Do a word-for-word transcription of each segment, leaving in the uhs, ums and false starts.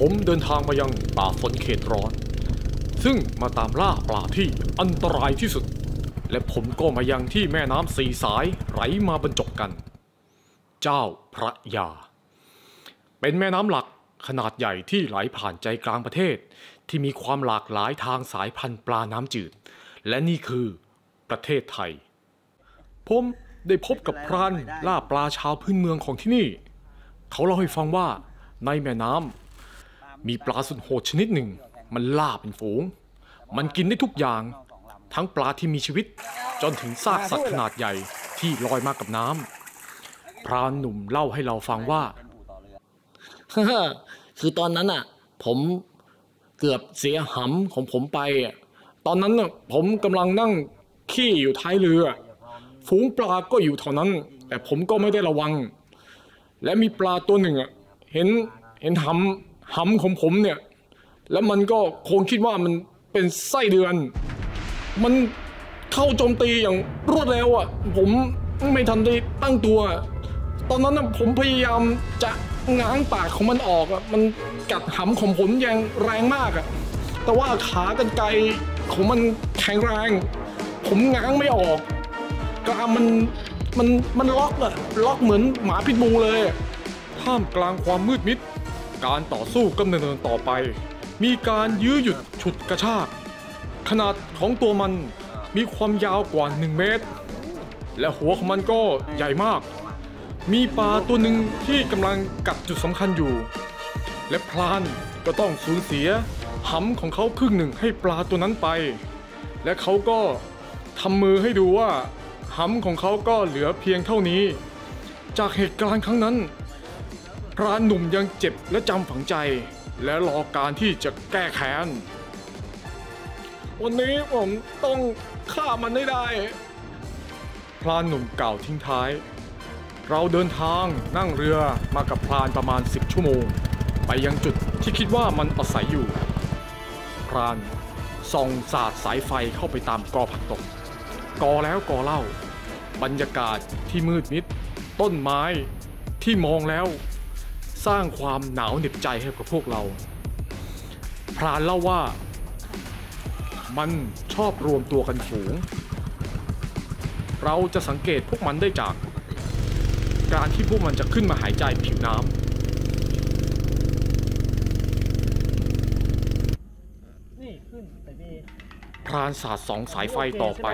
ผมเดินทางมายังป่าฝนเขตร้อนซึ่งมาตามล่าปลาที่อันตรายที่สุดและผมก็มายังที่แม่น้ำสี่สายไหลมาบรรจบกันเจ้าพระยาเป็นแม่น้ำหลักขนาดใหญ่ที่ไหลผ่านใจกลางประเทศที่มีความหลากหลายทางสายพันธุ์ปลาน้ำจืดและนี่คือประเทศไทยผมได้พบกับพรานล่าปลาชาวพื้นเมืองของที่นี่เขาเล่าให้ฟังว่าในแม่น้ำมีปลาสุดโหดชนิดหนึ่งมันล่าเป็นฝูงมันกินได้ทุกอย่างทั้งปลาที่มีชีวิตจนถึงซากสัตว์ขนาดใหญ่ที่ลอยมากับน้ำพรานหนุ่มเล่าให้เราฟังว่าคือตอนนั้นอ่ะผมเกือบเสียหำของผมไปตอนนั้นผมกำลังนั่งขี้อยู่ท้ายเรือฝูงปลาก็อยู่เท่านั้นแต่ผมก็ไม่ได้ระวังและมีปลาตัวหนึ่งอ่ะเห็นเห็นหำหำของผมเนี่ยแล้วมันก็คงคิดว่ามันเป็นไส้เดือนมันเข้าโจมตีอย่างรวดเร็วอ่ะผมไม่ทันได้ตั้งตัวตอนนั้นผมพยายามจะง้างปากของมันออกอ่ะมันกัดหำของผมอย่างแรงมากอ่ะแต่ว่าขากรรไกรของมันแข็งแรงผมง้างไม่ออกกรามมันมันมันล็อกอ่ะล็อกเหมือนหมาพิษบูเลยท่ามกลางความมืดมิดการต่อสู้ก็ดำเนินต่อไปมีการยื้อหยุดฉุดกระชากขนาดของตัวมันมีความยาวกว่าหนึ่งเมตรและหัวของมันก็ใหญ่มากมีปลาตัวหนึ่งที่กำลังกัดจุดสำคัญอยู่และพรานก็ต้องสูญเสียหำของเขาครึ่งหนึ่งให้ปลาตัวนั้นไปและเขาก็ทำมือให้ดูว่าหำของเขาก็เหลือเพียงเท่านี้จากเหตุการณ์ครั้งนั้นพรานหนุ่มยังเจ็บและจำฝังใจและรอการที่จะแก้แค้นวันนี้ผมต้องฆ่ามันให้ได้พรานหนุ่มกล่าวทิ้งท้ายเราเดินทางนั่งเรือมากับพรานประมาณสิบชั่วโมงไปยังจุดที่คิดว่ามันอาศัยอยู่พรานส่องสาดสายไฟเข้าไปตามกอผักตบกอแล้วกอเล่าบรรยากาศที่มืดมิดต้นไม้ที่มองแล้วสร้างความหนาวเหน็บใจให้กับพวกเราพรานเล่าว่ามันชอบรวมตัวกันฝูงเราจะสังเกตพวกมันได้จากการที่พวกมันจะขึ้นมาหายใจผิวน้ำนี่ขึ้นแต่นี่พรานสาดสองสายไฟต่อไป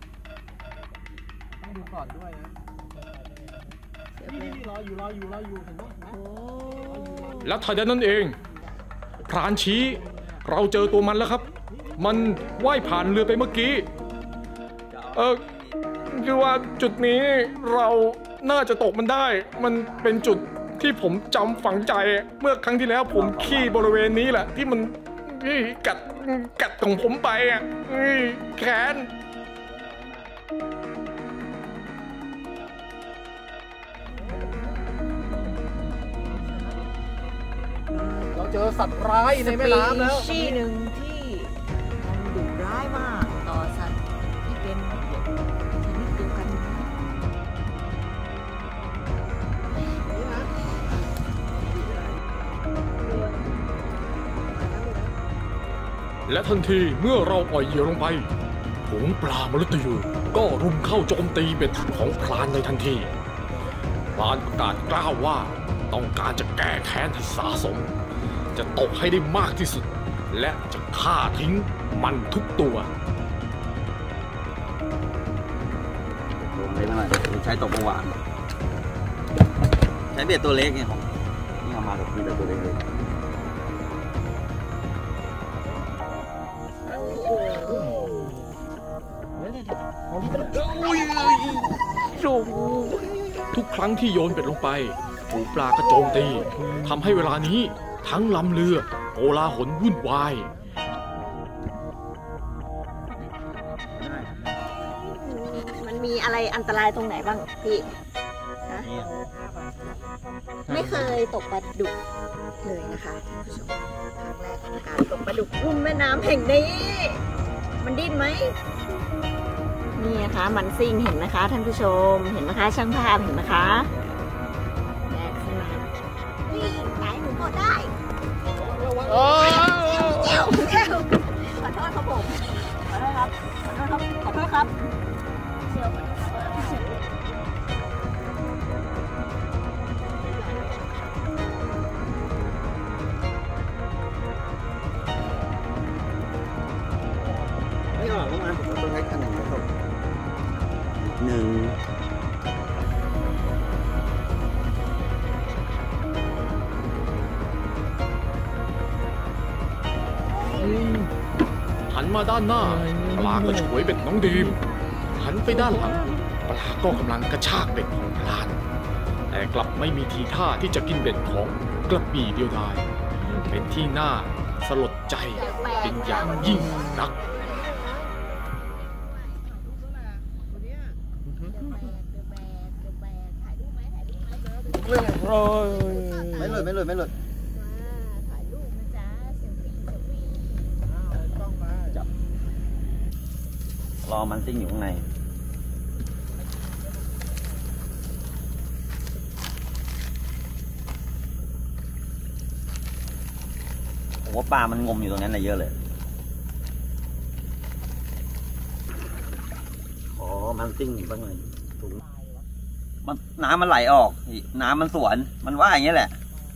ต้องดูก่อนด้วยนะนี่รออยู่รออยู่รออยู่เห็นไหมแล้วทันใดนั้นเองพรานชี้เราเจอตัวมันแล้วครับมันว่ายผ่านเรือไปเมื่อกี้เออคือว่าจุดนี้เราน่าจะตกมันได้มันเป็นจุดที่ผมจำฝังใจเมื่อครั้งที่แล้วผมขี้บริเวณนี้แหละที่มันกัดกัดของผมไปอ่ะแค้นเราเจอสัตว์ร้ายในแม่น้ำแล้วที่หนึ่งที่มันดุร้ายมากต่อสัตว์ที่เป็นชนิดเดียวกันและทันทีเมื่อเราปล่อยเหยื่อลงไปฝูงปลามฤตยูก็รุมเข้าโจมตีเบ็ดของพรานในทันทีพรานประกาศกล้าวว่าต้องการจะแก้แค้นให้สะสมจะตกให้ได้มากที่สุดและจะฆ่าทิ้งมันทุกตัวลงเลยนะใช้ตกเมื่อวานใช้เบ็ดตัวเล็กไงของนี่เอามาตกมีแต่ตัวเล็กเลยทุกครั้งที่โยนเบ็ดลงไปฝูงปลากระโจมตีทำให้เวลานี้ทั้งลำเรือโกลาหลวุ่นวายมันมีอะไรอันตรายตรงไหนบ้างพี่ฮะไม่เคยตกปลาดุกเลยนะคะท่านผู้ชมครั้งแรกของการตกปลาดุกลุ่มแม่น้ำแห่งนี้มันดิ้นไหมนี่นะคะมันซิ่งเห็นไหมคะท่านผู้ชมเห็นไหมคะช่างภาพเห็นไหมคะแบกขึ้นมานี่ไหนหนูกดได้โอ้ยแก้วแก้วขอโทษครับผมขอโทษครับขอโทษครับขอโทษครับเชียวขอโทษครับเชียวไม่ออกเมื่อวานผมก็ต้องใช้คันหนึ่งนะครับหนึ่งหันมาด้านหน้าปลาก็ฉวยเบ็ดน้องดีมหันไปด้านหลังปลาก็กำลังกระชากเบ็ดของพลานแต่กลับไม่มีทีท่าที่จะกินเบ็ดของกระบี่เดียวดายเป็นที่น่าสลดใจเป็นอย่างยิ่งนักไม่หลุดไม่หลุดไม่หลุดจับรอมันซิ่งอยู่ข้างในผมว่าปลามันงมอยู่ตรงนั้นเลยเยอะเลยอ๋อมันซิ่งอยู่ข้างในถุงมันน้ำมันไหลออกน้ำมันสวนมันว่าอย่างนี้แหละ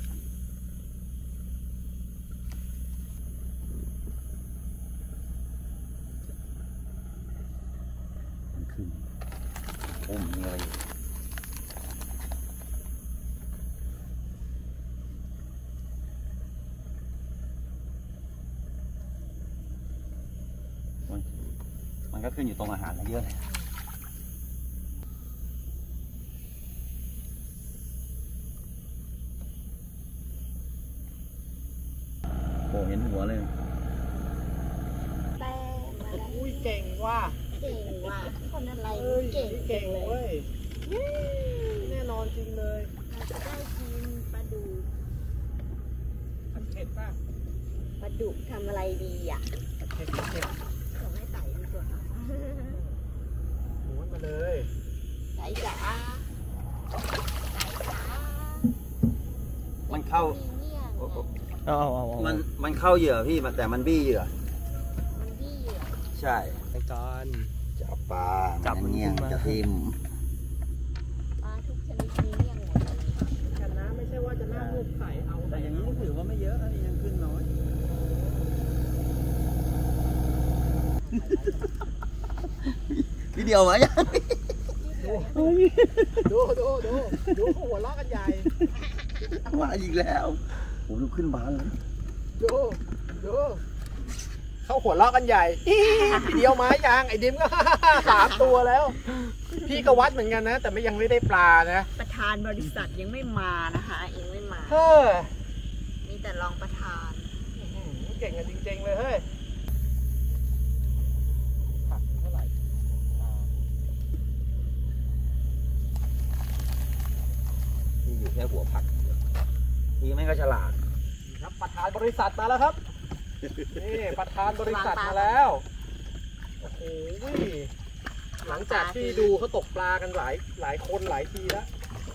มันขึ้นโอ้มีอะไรมันมันก็ขึ้นอยู่ตรงอาหารเยอะเลยเห็นหัวเลยแต่อุ้ยเก่งว่ะเก่งว่ะคนอะไรเก่งเก่งเลยแน่นอนจริงเลยเราจะได้กินปลาดุกผัดเผ็ดป่ะปลาดุกทำอะไรดีอ่ะผัดเผ็ดผัดเผ็ดส่งให้ไต่ดีกว่าหมูมาเลยไต่จ๋ามันเข้าเอาเอาเอามันมันเข้าเหยื่อพี่แต่มันบี้เหยื่อมันบี้เหยื่อใช่ไปจานจับปลาจับมันเงี้ยขึ้นมาจะทิมปลาทุกชนิดนี้ยังหมดเลยกันนะไม่ใช่ว่าจะหน้ามืดใสเอาแต่อย่างนี้ถือว่าไม่เยอะยังขึ้นน้อยวิดีโอมายังดูดูดูดูหัวล้อกันใหญ่มาอีกแล้วผมลุกขึ้นบานเลยดูดูเข้าหัวล้อกันใหญ่เดียวไม้ยางไอ้ดิมก็สามตัวแล้ว พี่ก็วัดเหมือนกันนะ แต่ไม่ยังไม่ได้ปลานะประธานบริษัทยังไม่มานะคะยังไม่มาเฮ้อมีแต่รองประธานเก่งกันจริงๆเลยเฮ้ยผักเท่าไหร่นี่อยู่แค่หัวผักนี่ไม่ก็ฉลาดครับประธานบริษัทมาแล้วครับนี่ประธานบริษัทมาแล้วโอ้โหหลังจากที่ดูเขาตกปลากันหลายหลายคนหลายทีแล้ว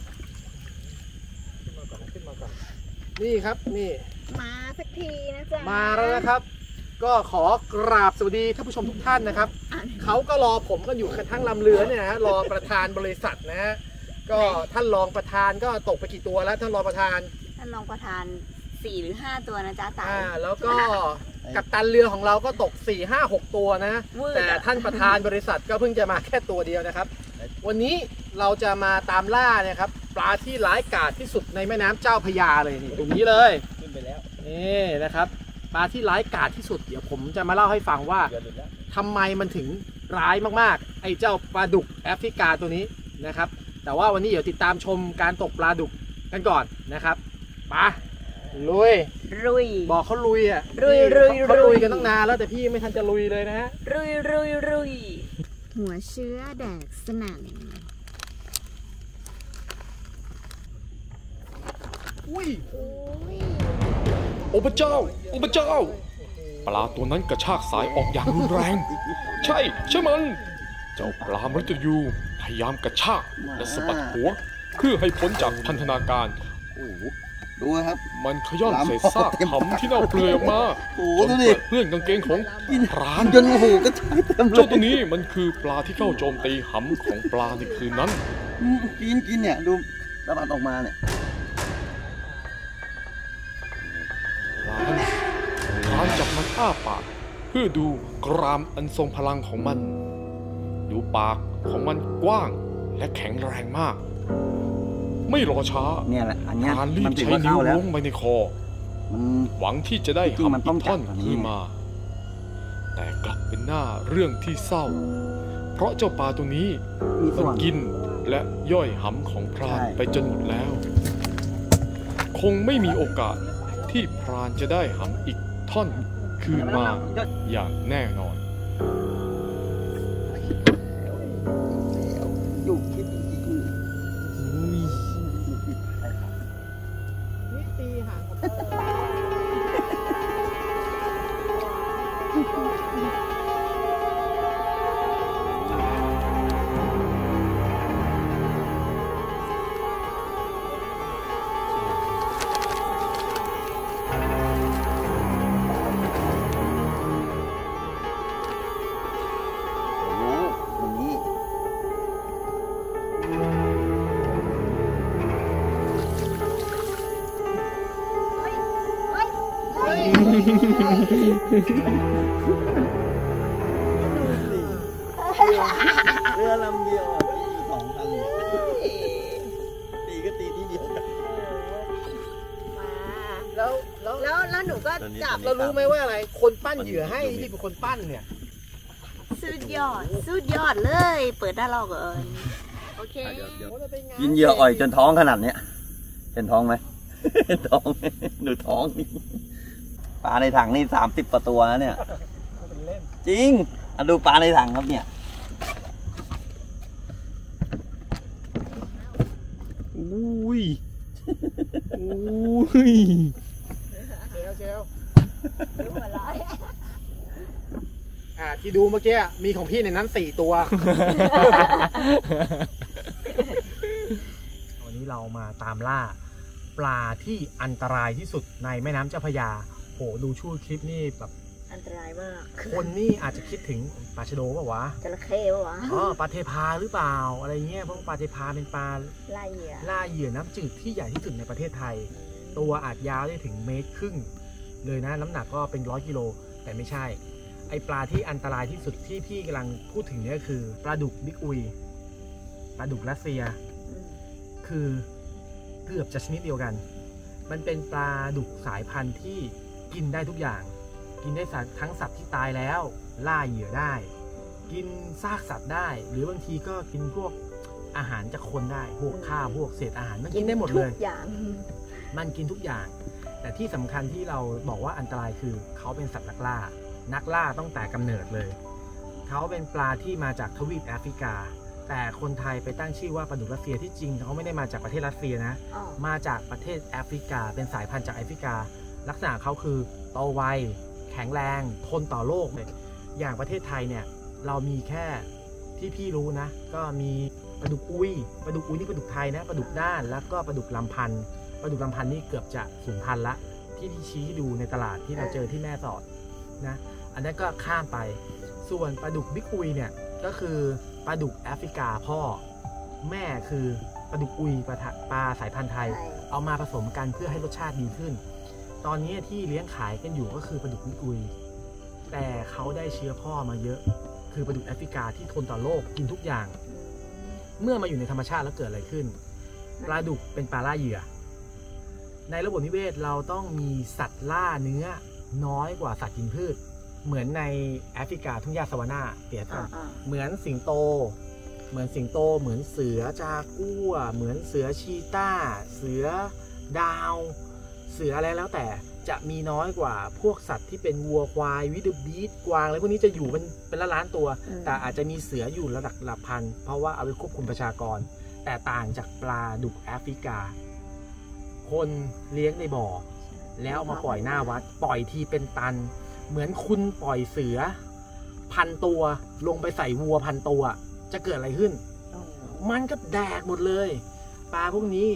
ขึ้นมาก่อนขึ้นมาก่อนนี่ครับนี่มาสักทีนะจ๊ะมาแล้วนะครับ ก็ขอกราบสวัสดีท่านผู้ชมทุกท่านนะครับเขาก็รอผมกันอยู่ทั้งลำเรือเนี่ยนะฮะรอประธานบริษัทนะฮะก็ท่านรองประธานก็ตกไปกี่ตัวแล้วท่านรองประธานท่านรองประธานสี่หรือห้าตัวนะจ๊ะตาอ่าแล้วก็กัปตันเรือของเราก็ตกสี่ห้าหกตัวนะแต่ท่านประธานบริษัทก็เพิ่งจะมาแค่ตัวเดียวนะครับวันนี้เราจะมาตามล่านะครับปลาที่ร้ายกาจที่สุดในแม่น้ำเจ้าพระยาเลยนี่ตรงนี้เลยขึ้นไปแล้วนี่นะครับปลาที่ร้ายกาจที่สุดเดี๋ยวผมจะมาเล่าให้ฟังว่าทำไมมันถึงร้ายมากๆไอ้เจ้าปลาดุกแอฟริกาตัวนี้นะครับแต่ว่าวันนี้เดี๋ยวติดตามชมการตกปลาดุกกันก่อนนะครับไปลุยรุยบอกเขาลุยอ่ะลุยลุยเขาลุลุยยกันตั้งนานแล้วแต่พี่ไม่ทันจะลุยเลยนะฮะรุยรุยรุยหัวเชื้อแดกสนั่นอุ้ยโอ้ยโอ้พระเจ้าโอ้พระเจ้า ปลาตัวนั้นกระชากสายออกอย่างรุนแรง ใช่ใช่มัน เจ้าปลามฤตยูพยายามกระชากและสะบัดหัว เพื่อให้พ้นจากพันธนาการโอ้โหดูครับมันขย้อนเศษซากหำที่เน่าเปลือยออกมาโอ้จนดูดิเปื้อนกางเกงของพรานจนหูก็ใช้เต็มเลเจ้าย ตัวนี้มันคือปลาที่เข้าโจมตีหำของปลาในคืนนั้นอืมกินกินเนี่ยดูสะบัดออกมาเนี่ยพรานพรานจับมันอ้าปากเพื่อดูกรามอันทรงพลังของมัน ดูปากของมันกว้างและแข็งแรงมาก ไม่รอช้าเนี่ยแหละอันเนี้ยพรานรีมับนถือใช้ว่านิ้เข้าว แล้วล้วงไปในคอมันหวังที่จะได้จริงๆมันหำต้อีองกท่อนจับแบบนี้ขึ้นมา แต่กลับเป็นหน้าเรื่องที่เศร้า เพราะเจ้าปลาตัวนี้มีมัส่นวนกินและย่อยหำของพรานใช่ไปจนหมดแล้ว คงไม่มีโอกาสที่พรานจะได้หำอีกท่อนคืนมาอย่างแน่นอนอยู่คิดจริงนี่ตีห่างกับๆโอ้โหอย่างนี้ เรือลำเดียวอ่ะตีสองคันเลยตีก็ตีที่เดียวกันแล้วแล้วแล้วแล้วหนูก็จับเรารู้ไหมว่าอะไร คนปั้นเหยื่อให้ที่เป็นคนปั้นเนี่ยสุดยอด สุดยอดเลย เปิดได้เราก่อนโอเคกินเหยื่ออ่อยจนท้องขนาดเนี้ยเห็นท้องไหม เห็นท้องไหมดูท้องนี่ปลาในถังนี่สามสิบกว่าตัวนะเนี่ย จริงอ่ะดูปลาในถังครับเนี่ยอุ้ย อุ้ยเชลเชลอ่าที่ดูเมื่อกี้มีของพี่ในนั้นสี่ตัว วันนี้เรามาตามล่า ปลาที่อันตรายที่สุดในแม่น้ำเจ้าพระยาโหดูชื่อคลิปนี่แบบอันตรายมากคนนี่อาจจะคิดถึงปลาชะโดป่าวะจระเข้ปะวะอ๋อปลาเทพาหรือเปล่าอะไรเงี้ยเพราะปลาเทพาเป็นปลาไล่เหยื่อล่าเหยื่อน้ำจืดที่ใหญ่ที่สุดในประเทศไทย ตัวอาจยาวได้ถึงเมตรครึ่งเลยนะน้ำหนักก็เป็นร้อยกิโลแต่ไม่ใช่ ไอปลาที่อันตรายที่สุดที่พี่กำลังพูดถึงเนี่ยคือปลาดุกบิ๊กอุยปลาดุกรัสเซียอืมคือเกือบจะชนิดเดียวกัน มันเป็นปลาดุกสายพันธุ์ที่กินได้ทุกอย่าง กินได้สัตว์ทั้งสัตว์ที่ตายแล้ว ล่าเหยื่อได้ กินซากสัตว์ได้ หรือบางทีก็กินพวกอาหารจากคนได้ พวกข้าวพวกเศษอาหารมันกินได้หมดเลยทุกอย่างมันกินทุกอย่าง แต่ที่สำคัญที่เราบอกว่าอันตรายคือเขาเป็นสัตว์นักล่า นักล่าตั้งแต่กำเนิดเลย เขาเป็นปลาที่มาจากทวีปแอฟริกา แต่คนไทยไปตั้งชื่อว่าปลาดุกรัสเซียที่จริงเขาไม่ได้มาจากประเทศรัสเซียนะอ๋อมาจากประเทศแอฟริกา เป็นสายพันธุ์จากแอฟริกา ลักษณะเขาคือโตไว แข็งแรง ทนต่อโรคเลย อย่างประเทศไทยเนี่ย เรามีแค่ที่พี่รู้นะ ก็มีปลาดุกอุยปลาดุกอุยนี่ปลาดุกไทยนะ ปลาดุกด้าน แล้วก็ปลาดุกลำพันธ์ปลาดุกลำพันธ์นี่เกือบจะสูญพันธุ์ละ ที่ที่ชี้ให้ดูในตลาดที่เราเจอที่แม่สอดนะ อันนั้นก็ข้ามไป ส่วนปลาดุกบิ๊กอุยเนี่ยก็คือปลาดุกแอฟริกาพ่อ แม่คือปลาดุกอุยปลาทะปลาสายพันธุ์ไทยใช่เอามาผสมกันเพื่อให้รสชาติดีขึ้น ตอนนี้ที่เลี้ยงขายกันอยู่ก็คือปลาดุกบิ๊กอุย แต่เขาได้เชื้อพ่อมาเยอะ คือปลาดุกแอฟริกาที่ทนต่อโรคกินทุกอย่าง เมื่อมาอยู่ในธรรมชาติแล้วเกิดอะไรขึ้น ปลาดุกเป็นปลาล่าเหยื่อ ในระบบนิเวศเราต้องมีสัตว์ล่าเนื้อน้อยกว่าสัตว์กินพืช เหมือนในแอฟริกาทุ่งหญ้าซาวานาเปรียบเทียบอ่าเหมือนสิงโต เหมือนสิงโต เหมือนเสือจากัว เหมือนเสือชีต้า เสือดาว เสืออะไรแล้วแต่จะมีน้อยกว่าพวกสัตว์ที่เป็นวัวควายวิดบีทกวางอะไรพวกนี้จะอยู่เป็นเป็นล้านๆตัวอืมแต่อาจจะมีเสืออยู่ระดับหลักพันเพราะว่าเอาไปควบคุมประชากร แต่ต่างจากปลาดุกแอฟริกา คนเลี้ยงในบ่อ แล้วเอามาปล่อยหน้าวัด ปล่อยทีเป็นตัน เหมือนคุณปล่อยเสือ พันตัวลงไปใส่วัวพันตัว จะเกิดอะไรขึ้นอ๋อมันก็แดกหมดเลย ปลาพวกนี้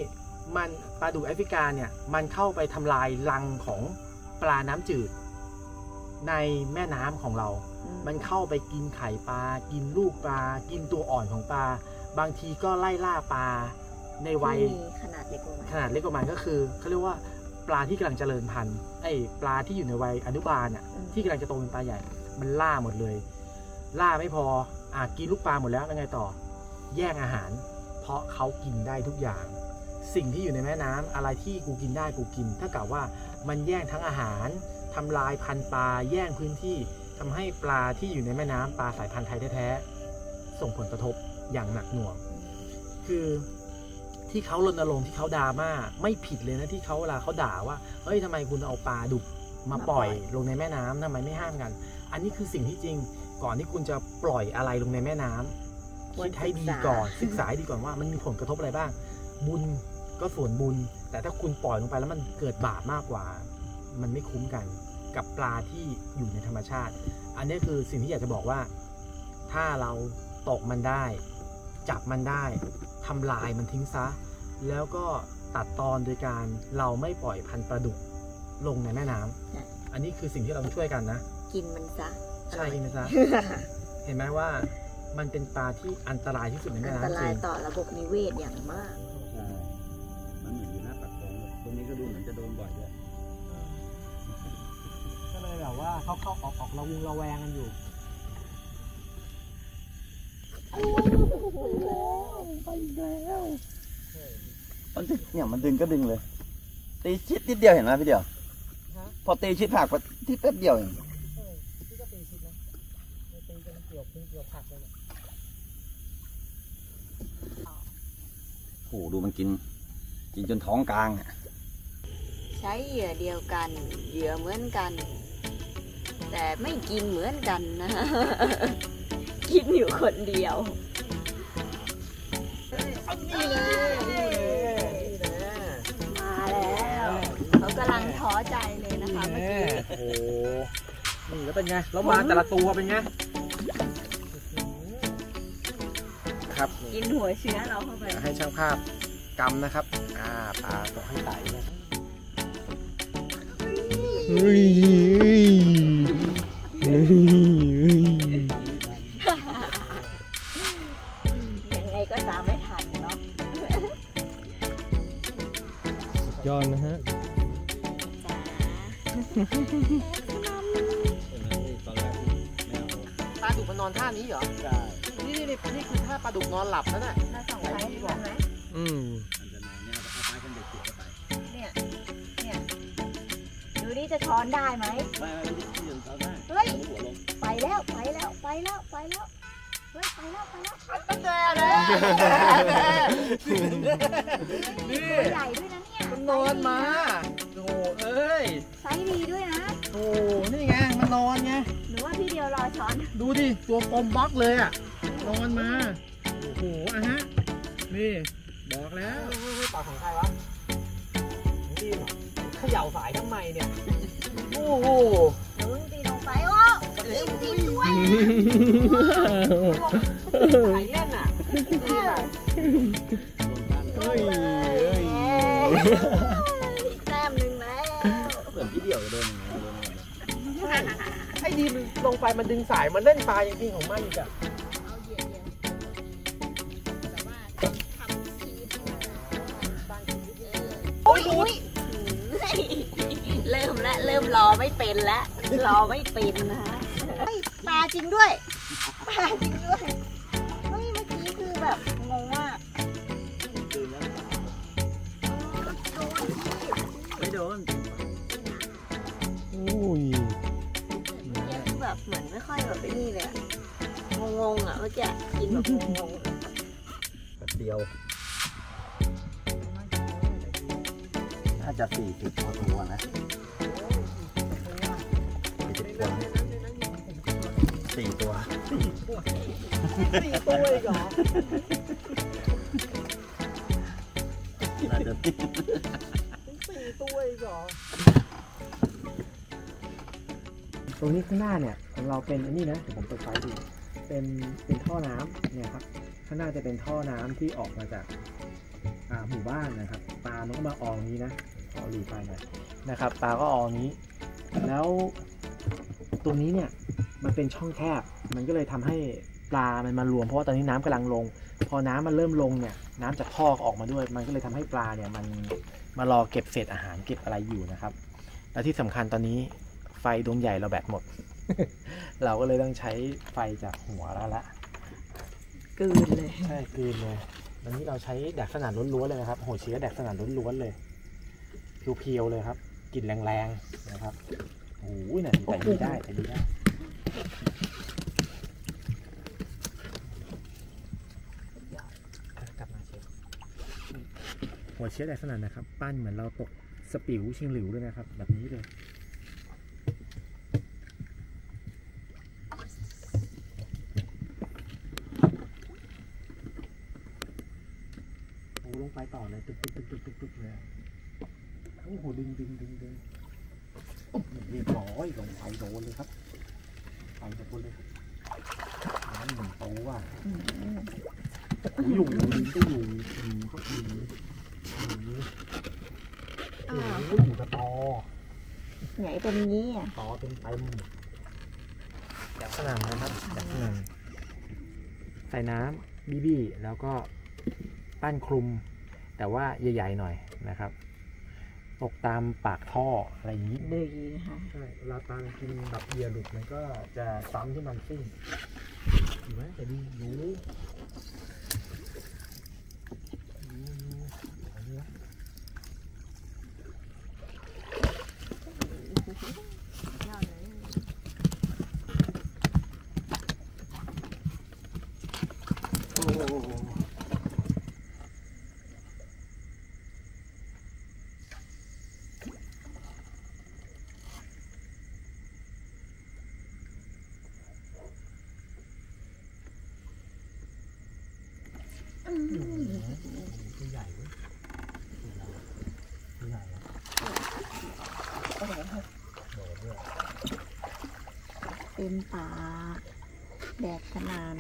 มันปลาดุกแอฟริกาเนี่ยมันเข้าไปทำลายรังของปลาน้ำจืดในแม่น้ำของเรา มันเข้าไปกินไข่ปลากินลูกปลากินตัวอ่อนของปลาบางทีก็ไล่ล่าปลาในวัยขนาดเล็กกว่ามันขนาดเล็กกว่ามันก็คือเขาเรียกว่าปลาที่กำลังเจริญพันธุ์ไอ้ปลาที่อยู่ในวัยอนุบาลอ่ะที่กำลังจะโตเป็นปลาใหญ่มันล่าหมดเลยล่าไม่พออ่ะกินลูกปลาหมดแล้วแล้วไงต่อแย่งอาหารเพราะเขากินได้ทุกอย่างสิ่งที่อยู่ในแม่น้ำอะไรที่กูกินได้กูกินถ้ากับว่ามันแย่งทั้งอาหารทำลายพันธุ์ปลาแย่งพื้นที่ทำให้ปลาที่อยู่ในแม่น้ำปลาสายพันธุ์ไทยแท้ๆส่งผลกระทบอย่างหนักหน่วงคือที่เขารณรงค์ที่เขาดราม่าไม่ผิดเลยนะที่เขาเวลาเขาด่าว่าเฮ้ยทำไมคุณเอาปลาดุกมาปล่อยลงในแม่น้ำทำไมไม่ห้ามกันอันนี้คือสิ่งที่จริงก่อนที่คุณจะปล่อยอะไรลงในแม่น้ำคิดให้ดีก่อนศึกษาให้ดีก่อนว่ามันมีผลกระทบอะไรบ้างบุญก็ส่วนบุญแต่ถ้าคุณปล่อยลงไปแล้วมันเกิดบาปมากกว่ามันไม่คุ้มกันกับปลาที่อยู่ในธรรมชาติอันนี้คือสิ่งที่อยากจะบอกว่าถ้าเราตกมันได้จับมันได้ทำลายมันทิ้งซะแล้วก็ตัดตอนโดยการเราไม่ปล่อยพันธุ์ปลาดุกลงในแม่น้ำอันนี้คือสิ่งที่เราต้องช่วยกันนะกินมันซะใช่กินมันซะ เห็นไหมว่ามันเป็นปลาที่อันตรายที่สุดในแม่น้ำอันตรายต่อระบบนิเวศอย่างมากใช่มันเหมือนอยู่หน้าปากคลองตรงนี้ก็ดูเหมือนจะโดนบ่อยด้วยก็เลยแบบว่าเขาเข้าออกออกระวงระแวงกันอยู่ไปแล้วมันเนี่ยมันดึงก็ดึงเลยตีชิดนิดเดียวเห็นไหมพี่เดียวพอตีชิดผักที่แป๊บเดียวเองที่ก็ตีชิดนะตีจนเกี่ยวเกี่ยวผักเลยโอ้ดูมันกินกินจนท้องกลางอ่ะใช้เหยื่อเดียวกันเหยื่อเหมือนกันแต่ไม่กินเหมือนกันนะ กินอยู่คนเดียวนี่เลยนี่เลยมาแล้วเขากำลังท้อใจเลยนะคะเมื่อกี้โอ้นี่แล้วเป็นไงแล้วมาแต่ละตัวเป็นไงครับกินหัวเชื้อเราเข้าไปให้ช่างภาพกำนะครับอ่าปลาตัวให้ไต่นะเฮ้ยยังไงก็ตามไม่ทันเนาะยอดนะฮะปลาดุกมันนอนท่านี้เหรอใช่นี่นี่นี่คือท่าปลาดุกนอนหลับนั่นน่ะน่าสงสัยที่บอกไหมอืมเนี่ยเนี่ยดูนี่จะช้อนได้ไหมไม่ไม่ไม่ช้อนได้เฮ้ยไปแล้วไปแล้วไปแล้วไปแล้วเฮ้ยไปแล้วไปแล้วตั้งแต่เลยนี่ตัวใหญ่ด้วยนะเนี่ยมันนอนมาโอ้เอ้ยไซส์ดีด้วยนะโอ้นี่ไงมันนอนไงหนูว่าพี่เดียวรอช้อนดูดิตัวปมบล็อกเลยอ่ะนอนมาโอ้โหอ่ะฮะนี่บอกแล้วปลาของใครวะดีเขย่าสายทำไมเนี่ยโอ้โหหนูตีลงไปโอ้เล่นจริงด้วยสายเล่นอ่ะเฮ้ยแต้มหนึ่งแล้วเหมือนพี่เดี่ยวจะโดนไอ้ดีมันลงไปมันดึงสายมันเล่นปลาจริงๆของมันอีกอ่ะโอ้ยเริ่มแล้วเริ่มรอไม่เป็นแล้วรอไม่เป็นนะฮะปลาจริงด้วยปลาจริงด้วยเฮ้ยเมื่อกี้คือแบบงงมากไม่โดนโอ้ยเนี่ยคือแบบเหมือนไม่ค่อยแบบไอ้นี่เลยงงๆอ่ะเมื่อกี้กินแบบงงๆแบบเดียวน่าจะสี่สิบตัวนะสี่ตัวสี่ตัวอีกเหรอน่าจะสี่ตัวอีกเหรอตรงนี้ข้างหน้าเนี่ยของเราเป็นอันนี้นะเดี๋ยวผมเปิดไฟดูเป็นเป็นท่อน้ำเนี่ยครับข้างหน้าจะเป็นท่อน้ำที่ออกมาจากอ่าหมู่บ้านนะครับปลามันก็มาอองนี้นะขอหลีไปหน่อยนะครับปลาก็อองนี้แล้วตรงนี้เนี่ยมันเป็นช่องแคบมันก็เลยทำให้ปลามันมารวมเพราะว่าตอนนี้น้ำกำลังลงพอน้ำมันเริ่มลงเนี่ยน้ำจากท่อออกมาด้วยมันก็เลยทำให้ปลาเนี่ยมันมารอเก็บเศษอาหารเก็บอะไรอยู่นะครับและที่สำคัญตอนนี้ไฟดวงใหญ่เราแบตหมด เราก็เลยต้องใช้ไฟจากหัวแล้วละกลืนเลยใช่กลืนเลยวันนี้เราใช้แดกสนั่นล้วนๆเลยนะครับหัวเชื้อแดกสนั่นล้วนๆเลยเพียวๆเลยครับกลิ่นแรงๆนะครับโอ้ยน่ะแต่ดีได้แต่ดีได้กลับมาเชฟหัวเชื้อแดกสนั่นนะครับปั้นเหมือนเราตกสปิวชิงหลิวด้วยนะครับแบบนี้เลยลงไปต่อเลยตึกตึกตึกตึกตึกตึกเลยโอ้โหดึงดึงดึงดึงเรียบร้อยลงไปโดนเลยครับไปโดนเลยน้ำหนึ่งตัวว่ะอยู่ดึงก็อยู่ดึงก็อยู่โอ้โหอยู่กับตอไหนเป็นงี้อ่ะตอเป็นเต็มจากสนามนะครับจากสนามใส่น้ำบีบีแล้วก็ปั้นคลุมแต่ว่าใหญ่ๆหน่อยนะครับตกตามปากท่ออะไรอย่างนี้ดีค่ะใช่เวลาปลากินแบบเหยื่อหลุดมันก็จะซ้ำที่มันซิ่งดีไหมแต่ดีรู้ตัวใหญ่เว้ยตัวใหญ่นะโดดด้วยเป็นป่าแดกขนาด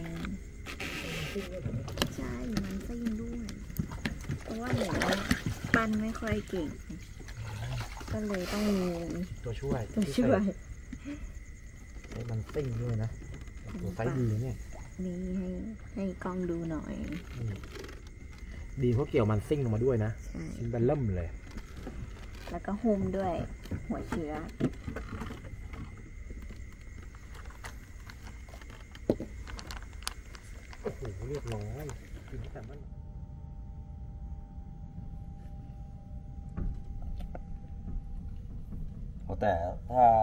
ใช่มันซิ่งด้วยเพราะว่าหนูปั้นไม่ค่อยเก่งก็เลยต้องมีตัวช่วยตัวช่วยให้มันซิ่งด้วยนะตัวไซส์ดีเนี่ยนี่ให้ให้กล้องดูหน่อยดีเพราะเกี่ยวมันซิ่งออกมาด้วยนะใช่ชิ้นเป็นเริ่มเลยแล้วก็หุ้มด้วยหัวเชื้อโอ้โหเรียบร้อยกินแต่มันแต่ถ้า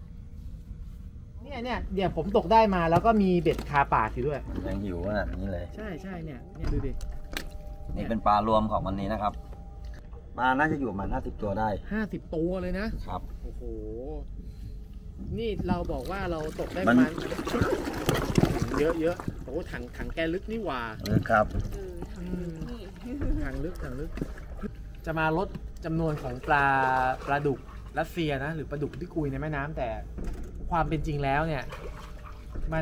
เนี่ยเนี่ยเดี๋ยวผมตกได้มาแล้วก็มีเบ็ดคาปากอยู่ด้วยยังหิวขนาดนี้เลยใช่ใช่เนี่ยเนี่ยดูดินี่เป็นปลารวมของวันนี้นะครับปลาน่าจะอยู่ประมาณห้าสิบตัวได้ห้าสิบตัวเลยนะครับ โอ้โหนี่เราบอกว่าเราตกได้ประมาณเยอะเยอะโอ้ถังถังแกลึกนี่หว่าลึกครับถังลึกถังลึกจะมาลดจำนวนของปลาปลาดุกรัสเซียนะหรือปลาดุกที่กุยในแม่น้ำแต่ความเป็นจริงแล้วเนี่ยมัน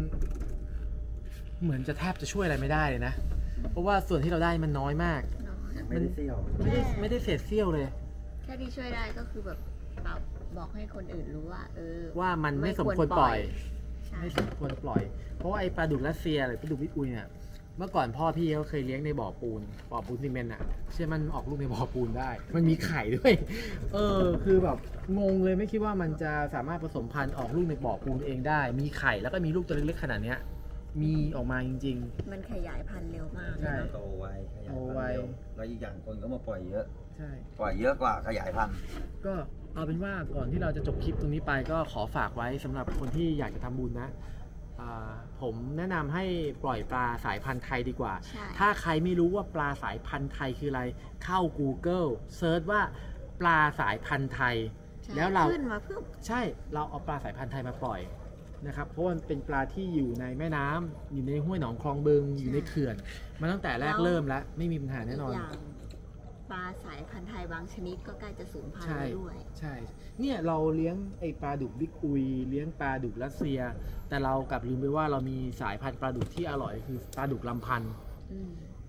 เหมือนจะแทบจะช่วยอะไรไม่ได้เลยนะเพราะว่าส่วนที่เราได้มันน้อยมากไม่ได้เสี่ยวไม่ได้ไม่ได้เศษเสี้ยวเลยแค่ที่ช่วยได้ก็คือแบบแบบบอกให้คนอื่นรู้ว่าเออว่ามันไม่สมควรปล่อยใช่ไม่สมควรปล่อยเพราะว่าไอ้ปลาดุกรัสเซียหรือปลาดุกวิกุยเนี่ยเมื่อก่อนพ่อพี่เขาเคยเลี้ยงในบ่อปูนบ่อปูนซีเมนต์อ่ะเชื่อมันออกลูกในบ่อปูนได้ มันมีไข่ด้วยเออคือแบบงงเลยไม่คิดว่ามันจะสามารถผสมพันธุ์ออกลูกในบ่อปูนเองได้ มีไข่แล้วก็มีลูกตัวเล็กๆขนาดเนี้ยมีออกมาจริงมันขยายพันธุ์เร็วมากใช่โตไวขยายโตพันไวธุ์เร็วแล้วอีกอย่างคนก็มาปล่อยเยอะๆใช่ปล่อยเยอะกว่าขยายพันธุ์ก็เอาเป็นว่าก่อนที่เราจะจบคลิปตรงนี้ไปก็ขอฝากไว้สำหรับคนที่อยากจะทำบุญนะอ่าผมแนะนำให้ปล่อยปลาสายพันธุ์ไทยดีกว่าใช่ถ้าใครไม่รู้ว่าปลาสายพันธุ์ไทยคืออะไรเข้า Google เซิร์ชว่าปลาสายพันธุ์ไทยใช่แล้วเราขึ้นมาเพิ่มใช่เราเอาปลาสายพันธุ์ไทยมาปล่อยนะครับเพราะมันเป็นปลาที่อยู่ในแม่น้ำอยู่ในห้วยหนองคลองบึงอยู่ในเขื่อนมาตั้งแต่แรกเริ่มแล้วไม่มีปัญหาแน่นอนอย่างปลาสายพันธุ์ไทยบางชนิดก็ใกล้จะสูญพันธุ์ใช่แล้วด้วยใช่เนี่ยเราเลี้ยงไอปลาดุกบิ๊กอุยเลี้ยงปลาดุกรัสเซีย แต่เรากลับลืมไปว่าเรามีสายพันธุ์ปลาดุกที่อร่อยคือปลาดุกลำพันธ์อืม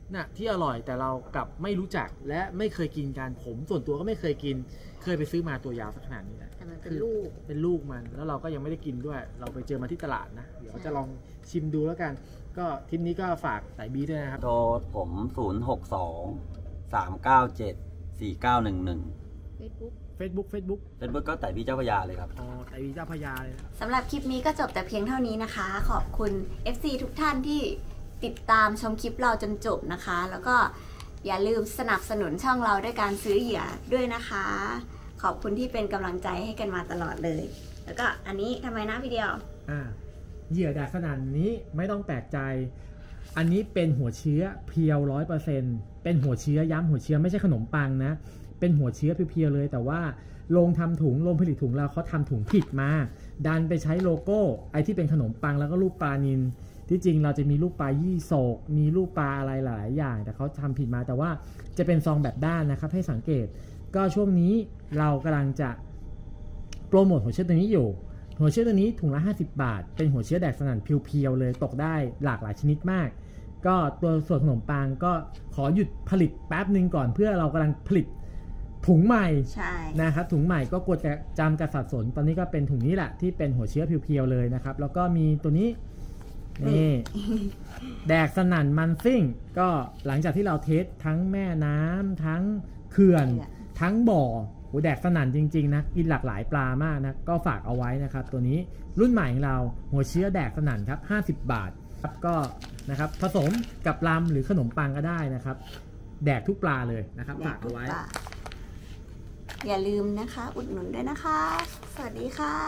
น่ะที่อร่อยแต่เรากลับไม่รู้จักและไม่เคยกินกันผมส่วนตัวก็ไม่เคยกินเคยไปซื้อมาตัวยาวสักขนาดนี้แหละแต่มันเป็นลูกเป็นลูกมันแล้วเราก็ยังไม่ได้กินด้วย เราไปเจอมาที่ตลาดนะเดี๋ยวจะลองชิมดูแล้วกัน ก็ทริปนี้ก็ฝากไต่บีด้วยนะครับโทรผมศูนย์หกสองสามเก้าเจ็ดสี่เก้าหนึ่งหนึ่ง Facebook Facebook Facebook เป็นเบอร์ก็ไต่พี่เจ้าพระยาเลยครับอ๋อไต่บีเจ้าพระยาเลยนะสำหรับคลิปนี้ก็จบแต่เพียงเท่านี้นะคะ ขอบคุณ เอฟ ซี ทุกท่านที่ติดตามชมคลิปเราจนจบนะคะ แล้วก็อย่าลืมสนับสนุนช่องเราด้วยการซื้อเหยื่อด้วยนะคะ ขอบคุณที่เป็นกำลังใจให้กันมาตลอดเลย แล้วก็อันนี้ทำไมนะพี่เดียวอ่าเหยื่อแดกสนั่นนี้ไม่ต้องแปลกใจ อันนี้เป็นหัวเชื้อเพียวร้อยเปอร์เซ็นต์เป็นหัวเชื้อย้ำหัวเชื้อไม่ใช่ขนมปังนะเป็นหัวเชื้อเพียวๆเลยแต่ว่าโรงทำถุงโรงผลิตถุงเราเขาทำถุงผิดมาดันไปใช้โลโก้ไอที่เป็นขนมปังแล้วก็รูปปลานิลที่จริงเราจะมีรูปปลายี่โศกมีรูปปลาอะไรหลายอย่างแต่เขาทำผิดมาแต่ว่าจะเป็นซองแบบด้านนะครับให้สังเกตก็ช่วงนี้เรากำลังจะโปรโมทหัวเชื้อตัวนี้อยู่หัวเชื้อตัวนี้ถุงละห้าสิบบาทเป็นหัวเชื้อแดกสนั่นเพียวๆเลยตกได้หลากหลายชนิดมากก็ตัวส่วนขนมปังก็ขอหยุดผลิตแป๊บหนึ่งก่อนเพื่อเรากำลังผลิตถุงใหม่ใช่นะครับถุงใหม่ก็กลัวจะจำกระสับสนตอนนี้ก็เป็นถุงนี้แหละที่เป็นหัวเชื้อเพียวๆเลยนะครับแล้วก็มีตัวนี้นี่ แดกสนั่นมันซิ่งก็หลังจากที่เราเทสทั้งแม่น้ำทั้งเขื่อนทั้งบ่อโหแดกสนั่นจริงๆนะกินหลากหลายปลามากนะก็ฝากเอาไว้นะครับตัวนี้รุ่นใหม่ของเราหัวเชื้อแดกสนั่นครับห้าสิบบาทครับก็นะครับผสมกับลำหรือขนมปังก็ได้นะครับแดกทุกปลาเลยนะครับฝากเอาไว้อย่าลืมนะคะอุดหนุนด้วยนะคะสวัสดีค่ะ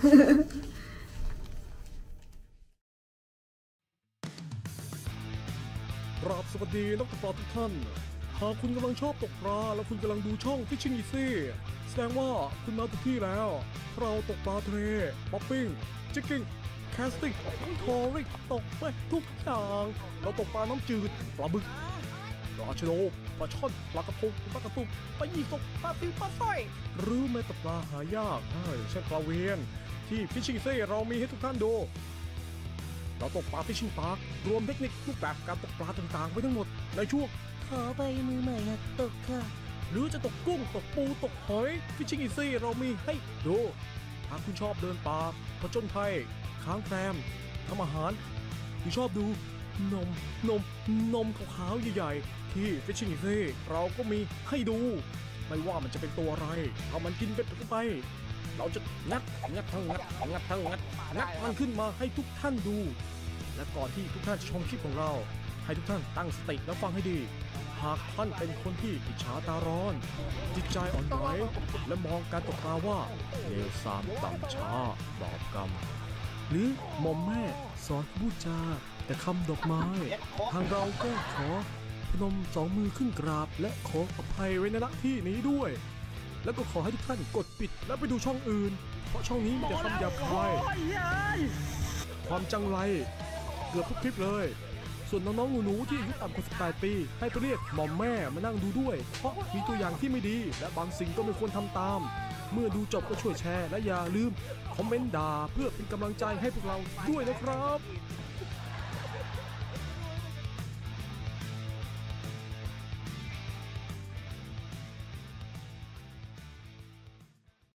กราบสวัสดีนักตกปลาทุกท่านหากคุณกำลังชอบตกปลาและคุณกำลังดูช่อง Fishing Easy แสดงว่าคุณมาถูกที่แล้วเราตกปลาทะเลป๊อปปิ้งจิกกิ้งแคสติ้งทอริกตกไปทุกอย่างเราตกปลาน้ำจืดปลาบึกปลาชะโดปลาช่อนปลากระพงปลากระตุกปลายี่สกปลาซิวปลาสร้อยหรือแม้แต่ปลาหายากเช่นปลาเวียนที่ Fishing Easy เรามีให้ทุกท่านดูเราตกปลา Fishing Park รวมเทคนิครูปแบบการตกปลาต่างๆไว้ทั้งหมดในช่วงขอไปมือใหม่หัดตกค่ะหรือจะตกกุ้งตกปูตกหอย Fishing Easy เรามีให้ดูหากคุณชอบเดินป่าผจญภัยค้างแครมทำอาหารคุณชอบดูนมนมนมขาวๆใหญ่ๆที่ Fishing Easy เราก็มีให้ดูไม่ว่ามันจะเป็นตัวอะไรถ้ามันกินเป็ดเข้าไปเราจะงัดงัดทั้งงัดงัดทั้งงัดงัดมันขึ้นมาให้ทุกท่านดูและก่อนที่ทุกท่านจะชมคลิปของเราให้ทุกท่านตั้งสติและฟังให้ดีหากท่านเป็นคนที่อิจฉาตาร้อนจิตใจอ่อนไหวและมองการตกปลาว่าเลวทรามต่ำช้าบาปกรรมหรือหม่อมแม่สอนพูดจาแต่คำดอกไม้ทางเราก็ขอพนมสองมือขึ้นกราบและขออภัยไว้ในณที่นี้ด้วยแล้วก็ขอให้ทุกท่านกดปิดแล้วไปดูช่องอื่นเพราะช่องนี้มีแต่คำหยาบคายความจังไรเกือบทุกคลิปเลยส่วนน้องๆหนูๆที่อายุต่ำกว่าสิบแปดปีให้ไปเรียกหม่อมแม่มานั่งดูด้วยเพราะมีตัวอย่างที่ไม่ดีและบางสิ่งก็ไม่ควรทำตามเมื่อดูจบก็ช่วยแชร์และอย่าลืมคอมเมนต์ด่าเพื่อเป็นกำลังใจให้พวกเราด้วยนะครับ